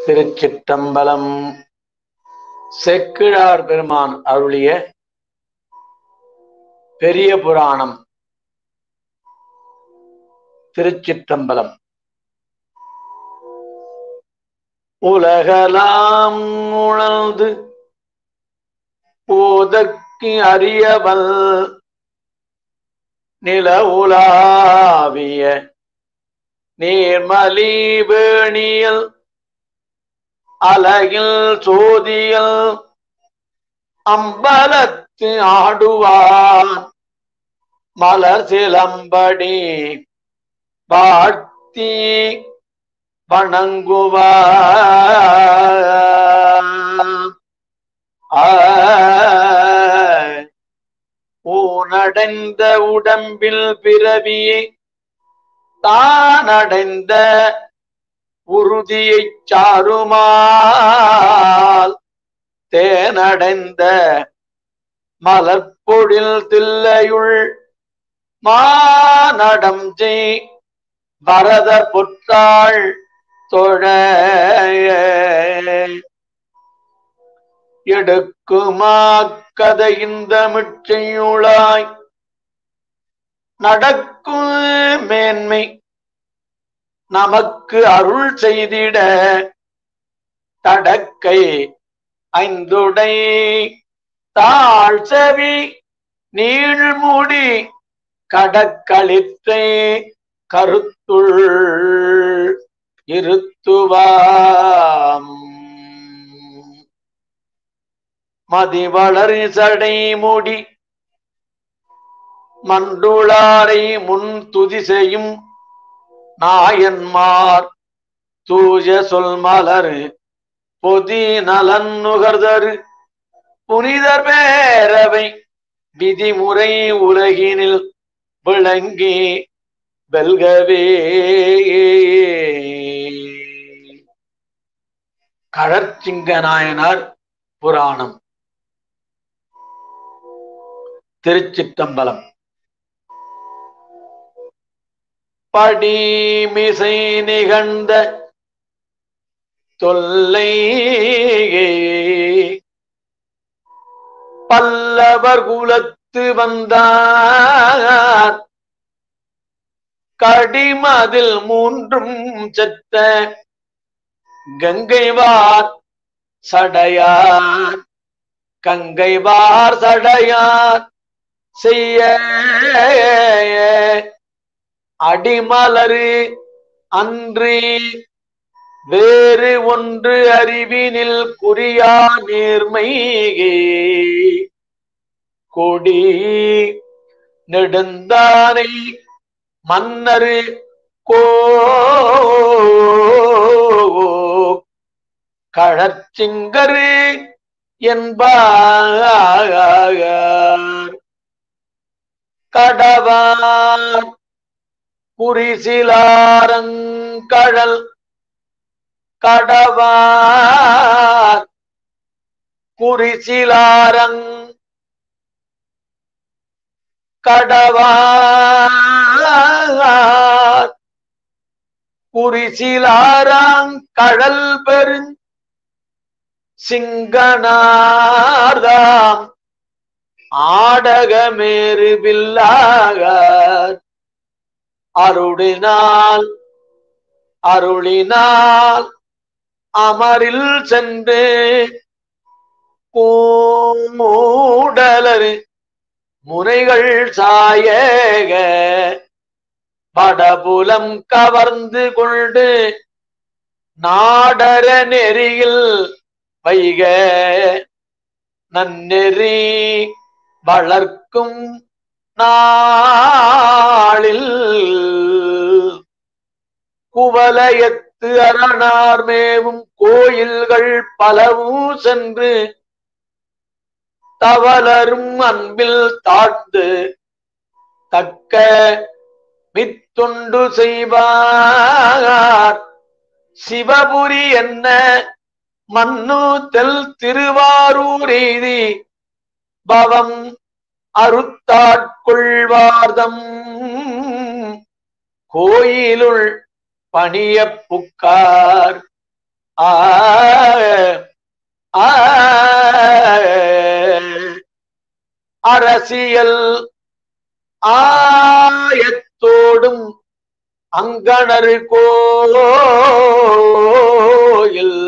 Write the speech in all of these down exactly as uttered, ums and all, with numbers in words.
திருச்சிற்றம்பலம். செக்கிழார் பெருமான் அருளிய பெரிய புராணம். திருச்சிற்றம்பலம். உலகலாம் உணர்ந்து போதற்கு அறியவல் நில உலாவிய நீர்மலி வேணியல் அலகில் சோதியல் அம்பலத்து ஆடுவான் மலர் சிலம்படி வாழ்த்தி வணங்குவான். ஊனடைந்த உடம்பில் பிறவியை தானடைந்த உறுதியை சாருமால் தேனடைந்த மலர்பொழில் தில்லையுள் மானடம் செய் வரதர் பொற்றாள் தொழ எடுக்குமா கதையின் தமிழ்ச்செய்யுளாய் நடக்கும் மேன்மை நமக்கு அருள் செய்திட தடக்கை ஐந்துடை தாழ் செவி நீழ்முடி கடக்களிற்றை கருத்துள் இருத்துவாம். மதிவளர் சடை முடி மண்டுளாரை முன் துதி செய்யும் நாயன்மார் தூய சொல் மலர் பொதி நலன் நுகர்தரு புனிதர் பேரவை விதிமுறை உலகினில் விளங்கி வெல்கவே. கழற்சிங்க நாயனார் புராணம். திருச்சிற்றம்பலம். படிமிசை நிகழ்ந்த தொல்லை பல்லவர் குலத்து வந்தார் கடிமதில் மூன்றும் செத்த கங்கைவார் சடையார் கங்கைவார் சடையார் செய்ய அடிமலரு அன்றி வேறு ஒன்று அறிவினில் குறியா நேர்மை கொடி நெடுந்தானை மன்னரு கோ கழற்சிங்கரு என்பார். கடவார் குறிசிலாரங்கழல் கடவார் குறிசிலாரங் கடவார் குறிசிலாரங் கடல் பெருஞ் சிங்கனார்தாம் ஆடகமேறு வில்லாகார் அருளினால் அருளினால் அமரில் சென்று கூடலரு முனைகள் சாயக படபுலம் கவர்ந்து கொண்டு நாடர நெறியில் வைக நன்னெறி வளர்க்கும் நாளில் குவலயத்து அரணார் மேவும் கோயில்கள் பலவும் சென்று தவளரும் அன்பில் தாழ்ந்து தக்க மித்தொண்டு செய்வார். சிவபுரி என்ன மன்னு தெல் திருவாரூர் எய்தி பவம் அறுத்தாட்கொள்வார்தம் கோயிலுள் பணிய புக்கார் ஆ அரசியல் ஆயத்தோடும் அங்கணர் கோயில்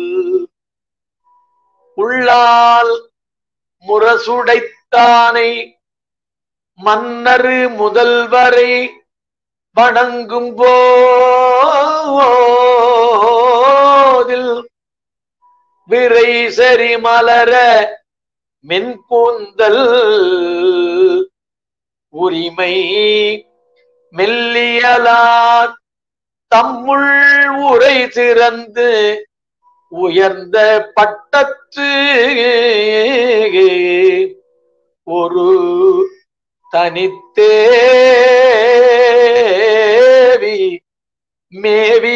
உள்ளால் முரசுடைத்தானை மன்னர் முதல்வரை வணங்கும் போதில் விரை சரி மலர மென்கூந்தல் உரிமை மெல்லியலார் தம்முள் உரை திறந்து உயர்ந்த பட்டத்து ஒரு தனித்தேவி மேவி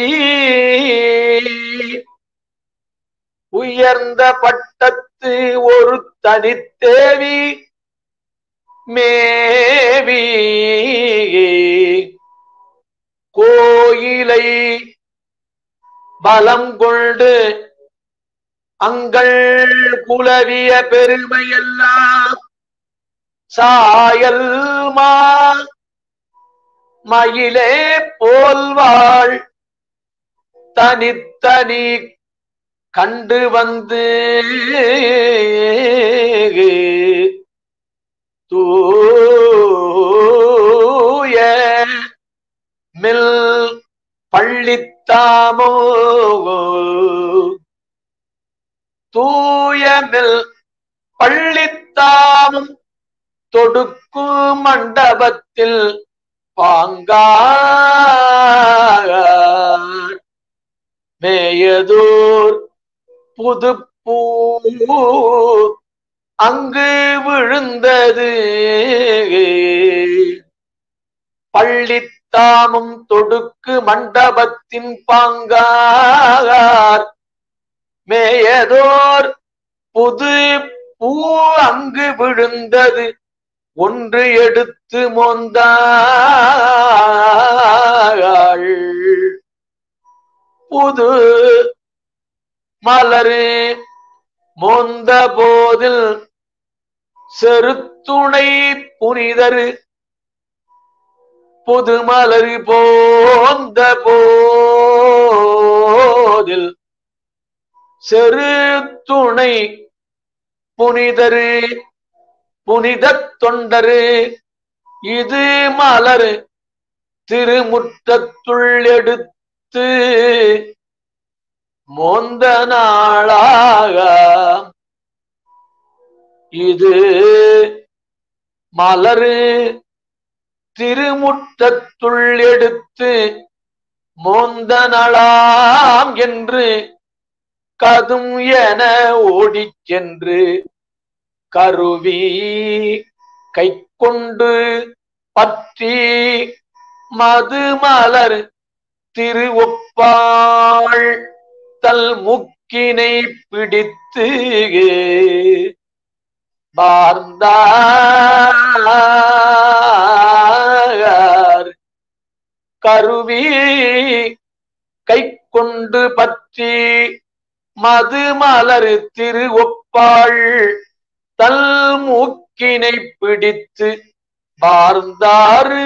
உயர்ந்த பட்டத்து ஒரு தனித்தேவி மேவி கோயிலை பலம் கொண்டு அங்கள் குலவிய பெருமையெல்லாம் சாயல் மா மயிலே போல்வாள் தனித்தனி கண்டு வந்து தூய மில் பள்ளித்தாமோ தூயமில் பள்ளித்தாமும் தொடுக்கு மண்டபத்தில் பாங்கார் மேயதோர் புதுப்பூ அங்கு விழுந்தது பள்ளித்தாமும் தொடுக்கு மண்டபத்தின் பாங்கார் மேயதோர் புது பூ அங்கு விழுந்தது ஒன்று எடுத்து மோந்தாள் புது மலரு மோந்த போதில் செருத்துணை புனிதரு புது மலரு போந்த போதில் செரு துணை புனிதரு புனித தொண்டரு இது மலர் திருமுற்றத்துள் எடுத்து மோந்த நாளாக இது மலரு திருமுற்றத்துள் எடுத்து மோந்த நாளாம் என்று கதும் என ஓடிச் சென்று கருவி கை கொண்டு பற்றி மதுமலர் திருவொப்பாள் தல் முக்கினை பிடித்து பார்ந்தார் கருவி கை கொண்டு பற்றி மதுமலர் திருவொப்பாள் தல் மூக்கினை பிடித்து பார்ந்தாரு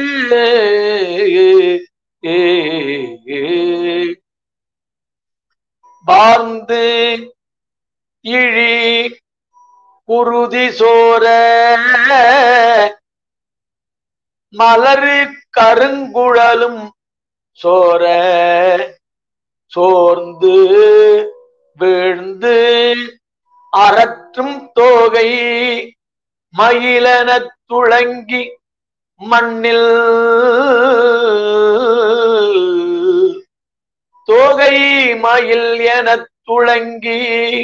பார்ந்து இழி குருதி சோர மலரு கருங்குழலும் சோர சோர்ந்து வீழ்ந்து அறற்றும் தோகை மயிலன துளங்கி மண்ணில் தோகை மயில் என துளங்கி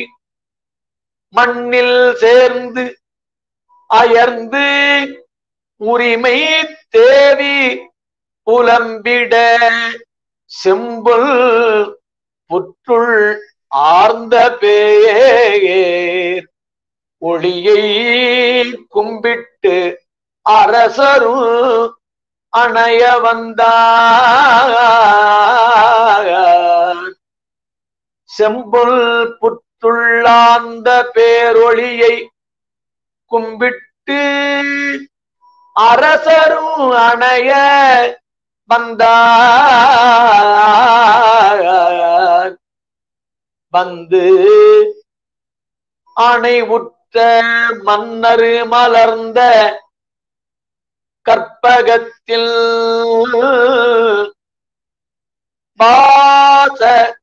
மண்ணில் சேர்ந்து அயர்ந்து உரிமை தேவி புலம்பிட செம்புல் புற்றுள் ஆர்ந்த பேர் ஒளியை கும்பிட்டு அரசரும் அணைய வந்தார் செம்பொல் புற்றுள்ளாந்த பேரொளியை கும்பிட்டு அரசரும் அணைய வந்தார். வந்து அணை உற்ற மன்னர் மலர்ந்த கற்பகத்தில் வாச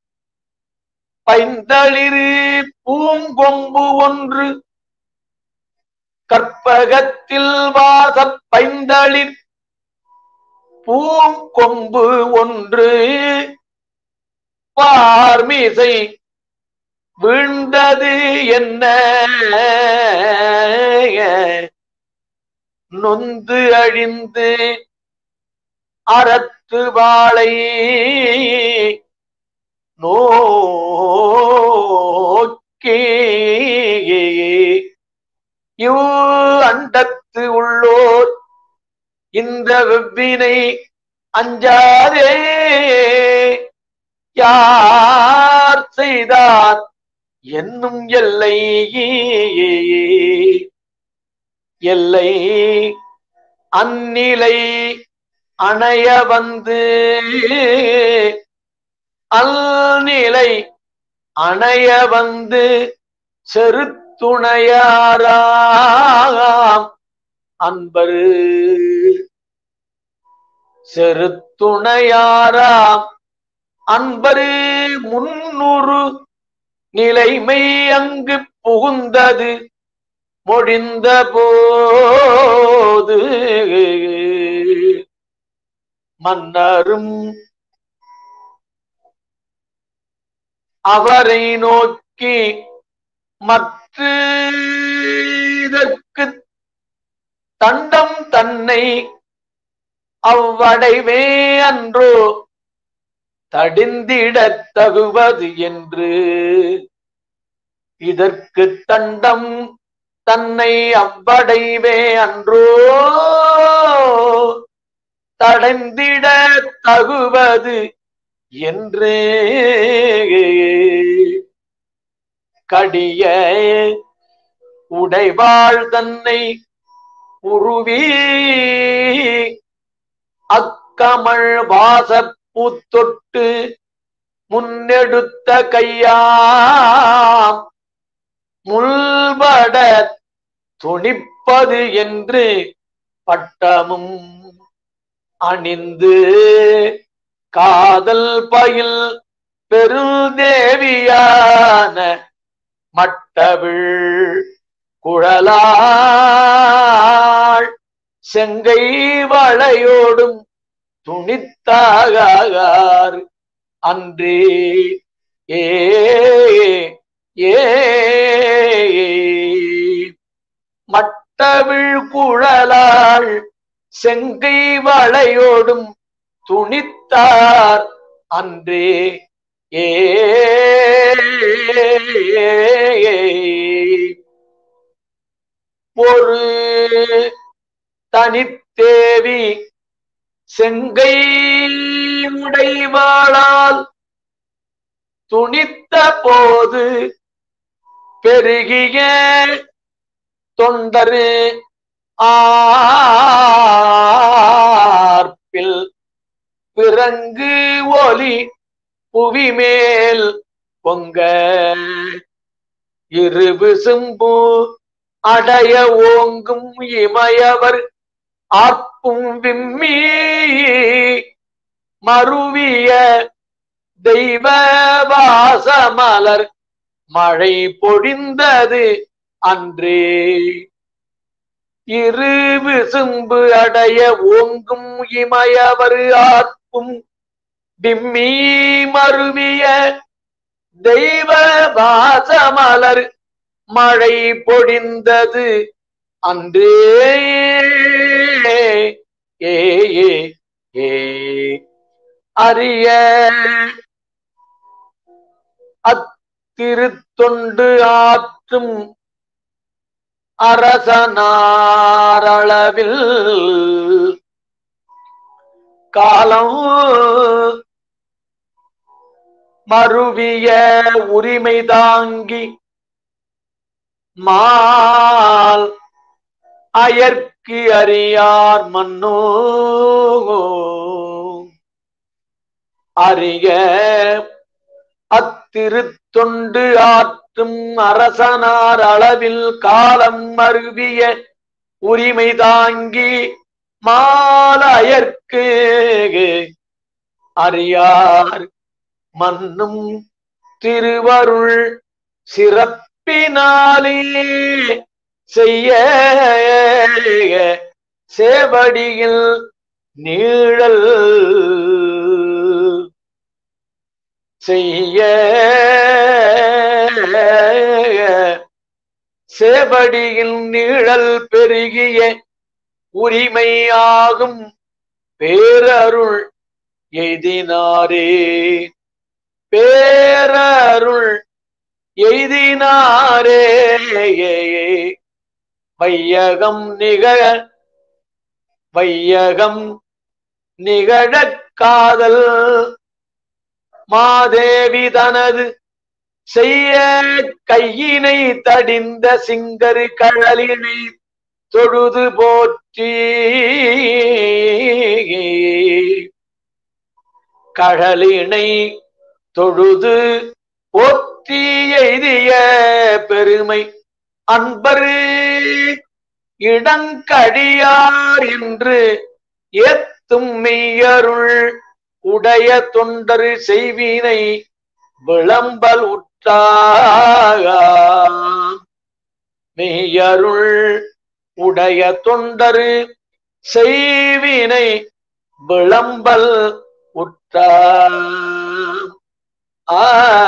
பைந்தளிரு பூங்கொம்பு ஒன்று, கற்பகத்தில் வாச பைந்தளிர் பூங்கொம்பு ஒன்று பார்மிசை வீழ்ந்தது என்ன நொந்து அழிந்து அறத்து வாளை நோக்கி இவ் அண்டத்து உள்ளோர் இந்த வெவ்வினை அஞ்சாதே யார் செய்தார் என்னும் எல்லை எல்லை அந்நிலை அணைய வந்து அல்நிலை அணைய வந்து செருத்துணையாராம் அன்பரு செருத்துணையாராம் அன்பரு முன்னூறு நிலைமை அங்கு புகுந்தது முடிந்த போது மன்னரும் அவரை நோக்கி மற்ற இதற்கு தண்டம் தன்னை அவ்வடைவே அன்றோ தடிந்திடத் தகுவது என்று, இதற்கு தண்டம் தன்னை அவ்வடைவே அன்றோ தடைந்திட தகுவது என்று கடிய உடைவாள் தன்னை உருவி அக்கமள் வாசப்பூத்தொட்டு முன்னெடுத்த கையாம் முள்பட துணிப்பது என்று பட்டமும் அணிந்து காதல் பயில் பெருதேவியான மட்டவிழ் குழலாள் செங்கை வளையோடும் துணித்தாகார் அன்றே ஏ ஏ மட்டவிழ் குழலாள் செங்கை வளையோடும் துணித்தார் அன்றே ஏ ஒரு தனித்தேவி செங்கை உடைவாளால் துணித்த போது பெருகிய தொண்டரு ஆர்ப்பில் பிறங்கு ஒலி புவிமேல் பொங்க இருவிசும்பு அடைய ஓங்கும் இமயவர் ஆர்ப்பும் விம்மி மருவிய தெய்வ வாசமலர் மழை பொழிந்தது அன்றே. இரு விசும்பு அடைய ஓங்கும் இமயவர் ஆர்ப்பும் விம்மி மருவிய தெய்வ வாசமலர் மழை பொழிந்தது அன்றே. ஏ ஏ அரிய அத்திருத்தொண்டு ஆற்றும் அரசனாரளவில் காலம் மருவிய உரிமை தாங்கி மால் அயற்கு அறியார் மன்னோ அறிய அத்திருத்தொண்டு ஆற்றும் அரசனார் அளவில் காலம் மருவிய உரிமை தாங்கி மாலயற்கு அறியார் மன்னும் திருவருள் சிறப்பினாலே செய்ய சேவடியில் நீழல் செய்ய சேவடியில் நீழல் பெருகிய உரிமையாகும் பேரருள் எய்தினாரே பேரருள் எய்தினாரே வையகம் நிகழ வையகம் நிகழ காதல் மாதேவி தனது செய்ய கையினை தடிந்த சிங்கரு கழலினை தொழுது போற்றி கழலினை தொழுது போற்றி எய்திய பெருமை அன்பரு இடங்கடியார் என்று ஏத்தும் மெய்யருள் உடைய தொண்டரு செய்வினை விளம்பல் உற்றாக மெய்யருள் உடைய தொண்டரு செய்வினை விளம்பல் உற்றார் ஆ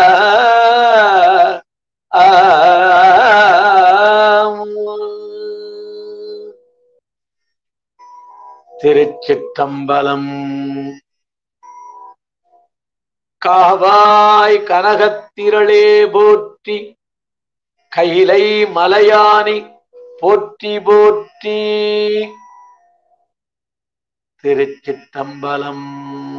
திருச்சிற்றம்பலம். காவாய் கனகத்திரளே போற்றி, கைலை மலையானி போற்றி போற்றி. திருச்சிற்றம்பலம்.